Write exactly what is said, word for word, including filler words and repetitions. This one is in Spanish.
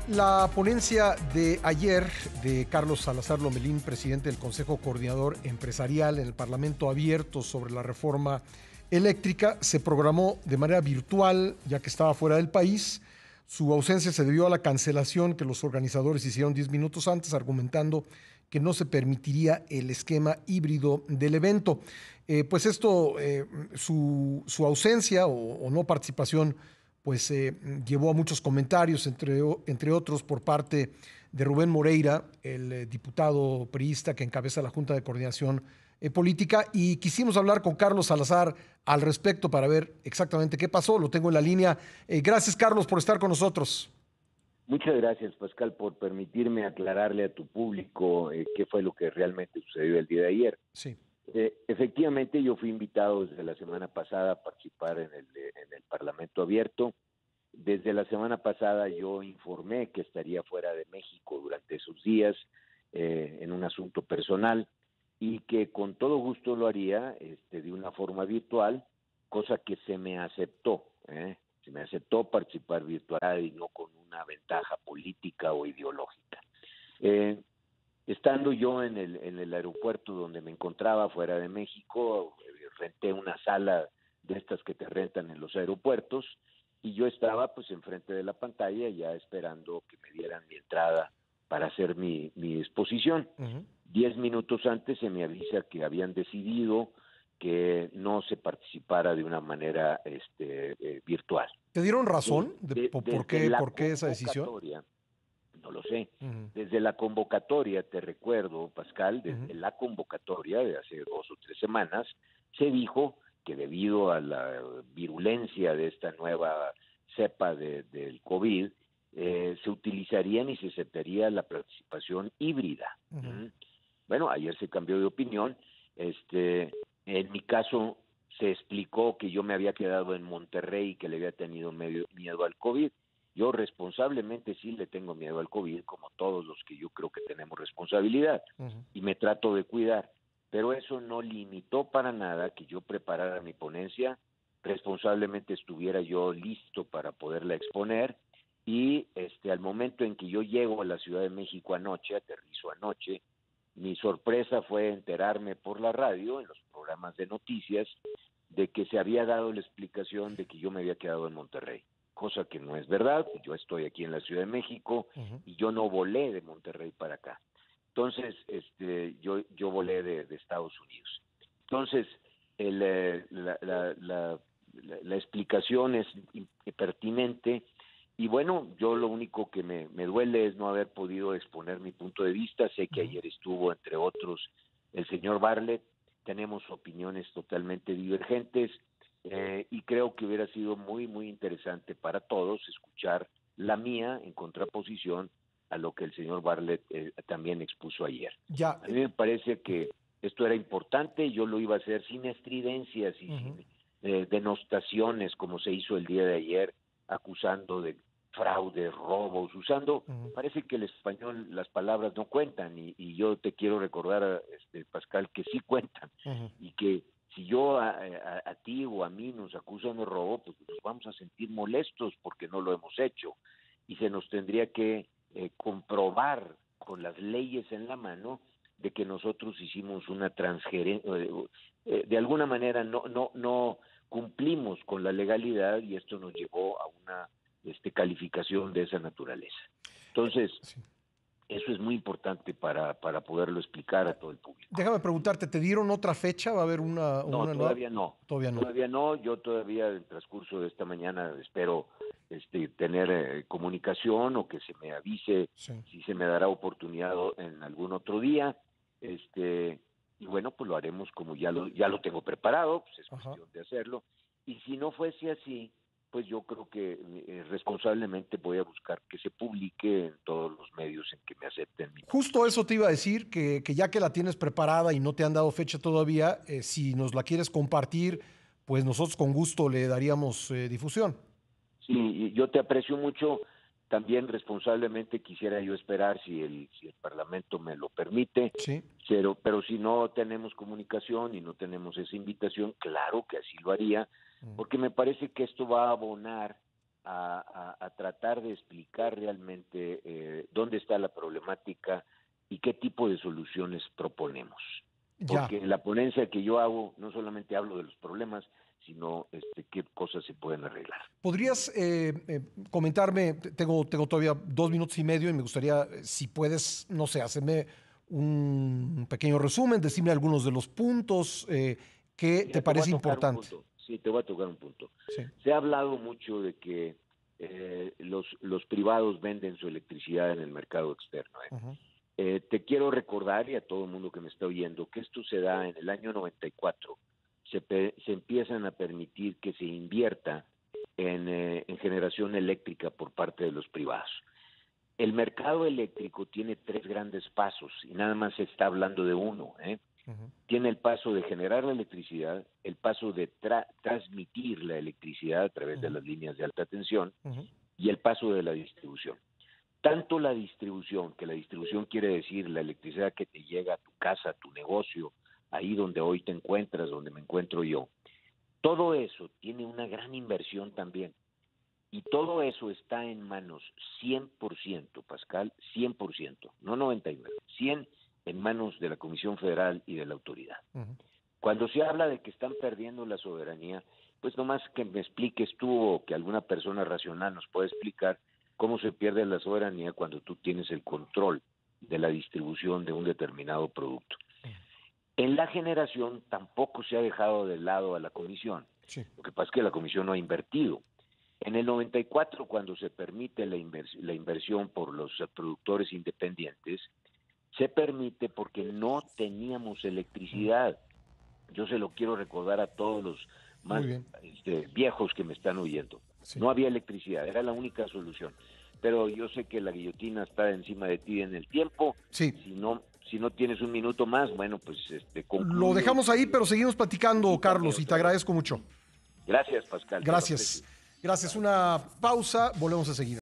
La ponencia de ayer de Carlos Salazar Lomelín, presidente del Consejo Coordinador Empresarial en el Parlamento Abierto sobre la reforma eléctrica, se programó de manera virtual, ya que estaba fuera del país. Su ausencia se debió a la cancelación que los organizadores hicieron diez minutos antes, argumentando que no se permitiría el esquema híbrido del evento. Eh, pues esto, eh, su, su ausencia o, o no participación, pues eh, llevó a muchos comentarios, entre, entre otros por parte de Rubén Moreira, el eh, diputado priista que encabeza la Junta de Coordinación eh, Política, y quisimos hablar con Carlos Salazar al respecto para ver exactamente qué pasó. Lo tengo en la línea. Eh, gracias, Carlos, por estar con nosotros. Muchas gracias, Pascal, por permitirme aclararle a tu público eh, qué fue lo que realmente sucedió el día de ayer. Sí. Eh, efectivamente, yo fui invitado desde la semana pasada a participar en el, en el Parlamento Abierto. Desde la semana pasada yo informé que estaría fuera de México durante esos días eh, en un asunto personal y que con todo gusto lo haría este, de una forma virtual, cosa que se me aceptó. ¿eh? Se me aceptó participar virtual y no con una ventaja política o ideológica. Eh, Estando yo en el, en el aeropuerto donde me encontraba fuera de México, renté una sala de estas que te rentan en los aeropuertos y yo estaba pues enfrente de la pantalla ya esperando que me dieran mi entrada para hacer mi, mi exposición. Uh-huh. Diez minutos antes se me avisa que habían decidido que no se participara de una manera este, eh, virtual. ¿Te dieron razón de, de, por, por, qué, por qué esa decisión? No lo sé. Uh-huh. Desde la convocatoria, te recuerdo, Pascal, desde uh-huh. la convocatoria de hace dos o tres semanas, se dijo que debido a la virulencia de esta nueva cepa de, del COVID, eh, se utilizarían y se aceptaría la participación híbrida. Uh-huh. ¿Mm? Bueno, ayer se cambió de opinión. Este, en mi caso, se explicó que yo me había quedado en Monterrey y que le había tenido medio miedo al COVID. Yo responsablemente sí le tengo miedo al COVID, como todos los que yo creo que tenemos responsabilidad, uh-huh. y me trato de cuidar. Pero eso no limitó para nada que yo preparara mi ponencia, responsablemente estuviera yo listo para poderla exponer, y este al momento en que yo llego a la Ciudad de México anoche, aterrizo anoche, mi sorpresa fue enterarme por la radio, en los programas de noticias, de que se había dado la explicación de que yo me había quedado en Monterrey. Cosa que no es verdad, yo estoy aquí en la Ciudad de México uh-huh. y yo no volé de Monterrey para acá. Entonces, este, yo, yo volé de, de Estados Unidos. Entonces, el, la, la, la, la, la explicación es pertinente y bueno, yo lo único que me, me duele es no haber podido exponer mi punto de vista. Sé que uh-huh. ayer estuvo, entre otros, el señor Bartlett. Tenemos opiniones totalmente divergentes. Eh, y creo que hubiera sido muy, muy interesante para todos escuchar la mía en contraposición a lo que el señor Bartlett eh, también expuso ayer. Ya. A mí me parece que esto era importante, yo lo iba a hacer sin estridencias y uh-huh. sin eh, denostaciones como se hizo el día de ayer, acusando de fraude, robos, usando, uh-huh. parece que el español, las palabras no cuentan y, y yo te quiero recordar, este, Pascal, que sí cuentan uh-huh. y que si yo a, a, a ti o a mí nos acusan de robo, pues nos vamos a sentir molestos porque no lo hemos hecho. Y se nos tendría que eh, comprobar con las leyes en la mano de que nosotros hicimos una transgerencia, eh, eh, de alguna manera no, no, no cumplimos con la legalidad y esto nos llevó a una este, calificación de esa naturaleza. Entonces, sí. Eso es muy importante para, para poderlo explicar a todo el público. Déjame preguntarte, ¿te dieron otra fecha? ¿Va a haber una, no, una todavía nueva? no. Todavía no. Todavía no. Yo todavía en el transcurso de esta mañana espero este, tener eh, comunicación o que se me avise sí. si se me dará oportunidad en algún otro día. Este y bueno, pues lo haremos como ya lo ya lo tengo preparado, pues es Ajá. cuestión de hacerlo. Y si no fuese así, pues yo creo que eh, responsablemente voy a buscar que se publique en todos los medios en que me acepten. Justo eso te iba a decir, que, que ya que la tienes preparada y no te han dado fecha todavía, eh, si nos la quieres compartir, pues nosotros con gusto le daríamos eh, difusión. Sí, yo te aprecio mucho. También responsablemente quisiera yo esperar si el, si el Parlamento me lo permite, sí. pero, pero si no tenemos comunicación y no tenemos esa invitación, claro que así lo haría, porque me parece que esto va a abonar a, a, a tratar de explicar realmente eh, dónde está la problemática y qué tipo de soluciones proponemos. Porque en la ponencia que yo hago, no solamente hablo de los problemas, sino este, qué cosas se pueden arreglar. ¿Podrías eh, eh, comentarme, tengo, tengo todavía dos minutos y medio y me gustaría, eh, si puedes, no sé, hacerme un pequeño resumen, decirme algunos de los puntos eh, que Mira, te parece te voy a tocar importante? un punto. Sí, te voy a tocar un punto. Sí. Se ha hablado mucho de que eh, los, los privados venden su electricidad en el mercado externo. ¿eh? Uh-huh. Eh, te quiero recordar, y a todo el mundo que me está oyendo, que esto se da en el año noventa y cuatro. Se, pe- se empiezan a permitir que se invierta en, eh, en generación eléctrica por parte de los privados. El mercado eléctrico tiene tres grandes pasos y nada más se está hablando de uno. ¿eh? Uh-huh. Tiene el paso de generar la electricidad, el paso de tra- transmitir la electricidad a través uh-huh. de las líneas de alta tensión uh-huh. y el paso de la distribución. Tanto la distribución, que la distribución quiere decir la electricidad que te llega a tu casa, a tu negocio, ahí donde hoy te encuentras, donde me encuentro yo. Todo eso tiene una gran inversión también. Y todo eso está en manos cien por ciento, Pascal, cien por ciento, no noventa y nueve, cien en manos de la Comisión Federal y de la autoridad. Uh-huh. Cuando se habla de que están perdiendo la soberanía, pues nomás que me expliques tú o que alguna persona racional nos pueda explicar cómo se pierde la soberanía cuando tú tienes el control de la distribución de un determinado producto. En la generación tampoco se ha dejado de lado a la Comisión. Sí. Lo que pasa es que la Comisión no ha invertido. En el noventa y cuatro, cuando se permite la, invers- la inversión por los productores independientes, se permite porque no teníamos electricidad. Yo se lo quiero recordar a todos los más este, viejos que me están oyendo. Sí. No había electricidad, era la única solución. Pero yo sé que la guillotina está encima de ti en el tiempo. Sí. Si no, si no tienes un minuto más, bueno, pues este, concluyo. Lo dejamos ahí, pero seguimos platicando, sí, Carlos, y te agradezco mucho. Gracias, Pascal. Gracias. Gracias. Una pausa, volvemos a seguir.